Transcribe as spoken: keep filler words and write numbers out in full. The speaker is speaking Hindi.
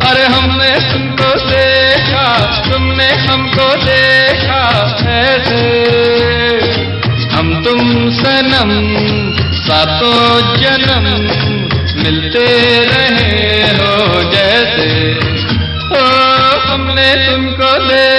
अरे हमने तुमको देखा, तुमने हमको देखा ऐसे, हम तुम सनम सातों जन्म मिलते रहे हो जैसे। ओ हमने तुमको देखा,